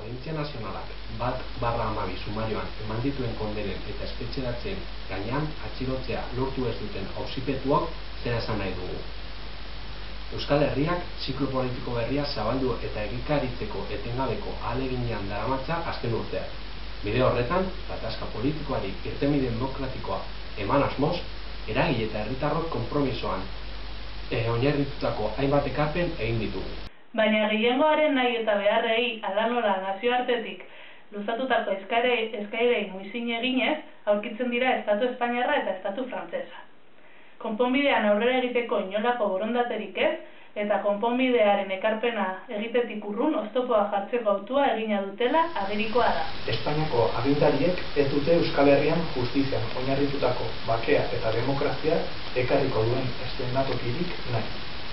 Audientzia Nazionalak 1/12 sumarioan eman dituen kondenen eta espetxeratzeen gainean atxilotzea lortu ez duten auzipetuok zera esan nahi dugu. Euskal Herriak ziklo politiko berria zabaldu eta egikaritzeko etengabeko ahaleginean daramatza azken urteak. Bide horretan, gatazka politikoari irtenbide demokratikoa eman asmoz, eragile eta herritarrok konpromisoan oinarritutako hainbat ekarpen egin ditugu. Baina gehiengoaren nahi eta beharrei aldanola nazioartetik luzatutako eskaerei muzin eginez aurkitzen dira Estatu Espainiarra eta Estatu Frantsesa. Konponbidean aurrera egiteko inolako borondaterik ez, eta konponbidearen ekarpena egitetik urrun oztopoa jartzeko hautua egina dutela agerikoa da. Espainiako agintariek ez dute Euskal Herrian justizian oinarritutako bakea eta demokrazia ekarriko duen eszenatokirik nahi.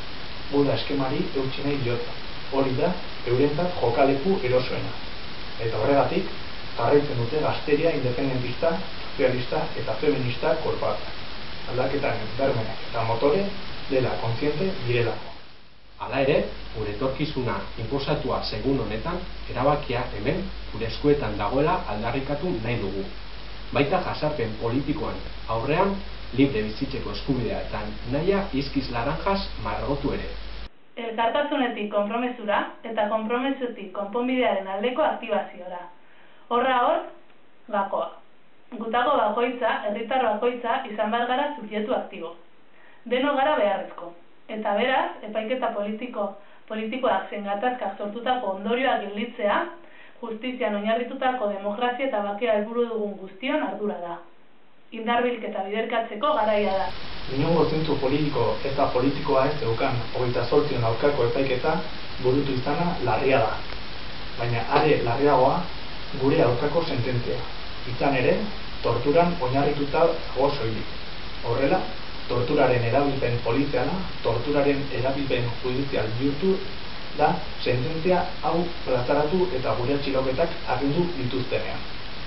Uda eskemari eutsi nahi diote. Hori da eurentzat jokaleku erosoena. Eta horregatik jarraitzen dute gazteria independentista, sozialista eta feminista korpatzak. Aldaketaren bermenak eta motore dela kontziente direlako. Hala ere, gure etorkizuna inposatua segun honetan, erabakia hemen gure eskuetan dagoela aldarrikatu nahi dugu. Baita jazarpen politikoan aurrean libre bizitzeko eskubidea eta nahia izkiz laranjas margotu ere. Elkartasunetik konpromesura eta konpromesutik konponbidearen aldeko aktibaziora. Horra hor, gakoa. Gutako bakoitza, herritar bakoitza izan behar gara subjektu aktibo. Deno gara beharrezko. Eta beraz, epaiketa politikoak zen gatazkak sortutako ondorioak gelditzea, justizian oinarritutako demokrazia eta bakea helburu dugun guztion ardura da. Indarbilketa biderkatzeko garaia da. Inongo zentzu politiko eta politikoa ez zeukan 28 aurkako epaiketa burutu izana larria da. Baina are larriagoa gure aurkako sententzia. Izan ere, torturan oinarrituta dago soilik. Horrela, torturaren erabilpen poliziala, torturaren erabilpen judizial bihurtu da sententzia hau plazaratu eta gure atxiloketak agindu dituztenean.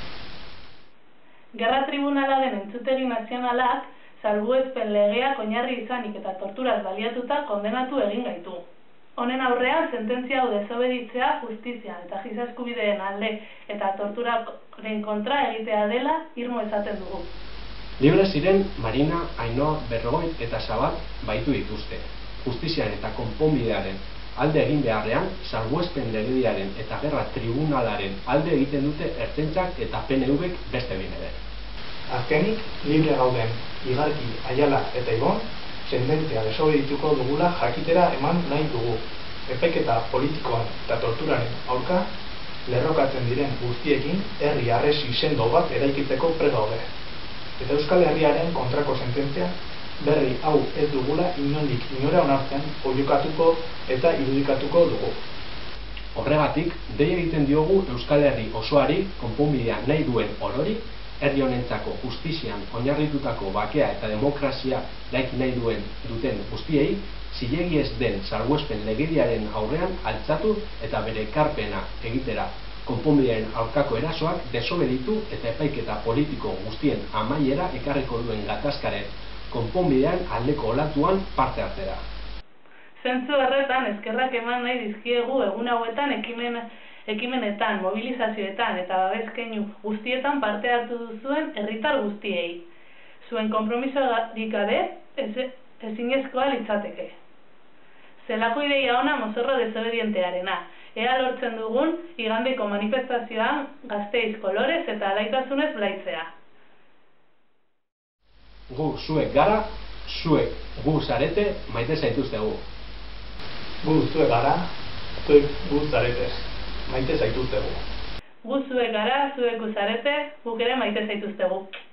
Gerra tribunalaren entzutegi nazionalak salbuespen legeak oinarri izanik eta torturaz baliatuta kondenatu egin gaitu. Honen aurrean, sententzia hau desobeditzea justizia eta giza eskubideen alde eta torturaren kontra egitea dela irmo esaten dugu. Libre ziren Marina, Ainhoa, Berrogoit eta Sabat baitu dituzte. Justizian eta konponbidearen alde egin beharrean, salbuespen legediaren eta gerra tribunalaren alde egiten dute Ertzaintzak eta PNVk beste behin ere. Azkenik, libre gauden Igarki, Aiala eta Ibon, sententzia desobedituko dugula jakitera eman nahi dugu. Epaiketa politikoan eta torturaren aurka, lerrokatzen diren guztiekin herri harresi sendo bat eraikitzeko prest gaude. Eta Euskal Herriaren kontrako sententzia berri hau ez dugula inondik inora onartzen oiukatuko eta irudikatuko dugu. Horregatik, dei egiten diogu Euskal Herri osoari konponbidea nahi duen orori, herri honentzako justizian oinarritutako bakea eta demokrazia eraiki nahi duten guztiei, zilegi ez den salbuespen legediaren aurrean altxatu eta bere ekarpena egitera konponbidearen aurkako erasoak desobeditu eta epaiketa politiko guztien amaiera ekarriko duen gatazkaren konponbidean aldeko olatuan parte hartzera. Zentzu horretan eskerrak eman nahi dizkiegu egun hauetan ekimenetan, mobilizazioetan eta babeskeinu guztietan parte hartu duzuen herritar guztiei. Zuen konpromisorik gabe ezinezkoa litzateke. Zelako ideia ona mozorro desobedientearena. Ea lortzen dugun igandeko manifestazioan Gasteiz kolorez eta alaitasunez blaitzea. Gu zuek gara, zuek gu zarete, maite zaituztegu. Gu zuek gara, zuek gu zarete, maite zaituztegu. Gu zuek gara, zuek gu zarete, guk ere maite zaituztegu.